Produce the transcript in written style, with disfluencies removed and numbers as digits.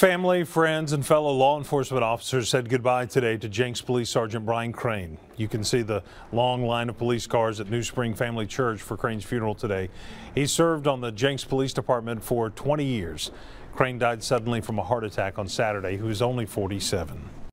Family, friends, and fellow law enforcement officers said goodbye today to Jenks Police Sergeant Brian Crain. You can see the long line of police cars at New Spring Family Church for Crain's funeral today. He served on the Jenks Police Department for 20 years. Crain died suddenly from a heart attack on Saturday. He was only 47.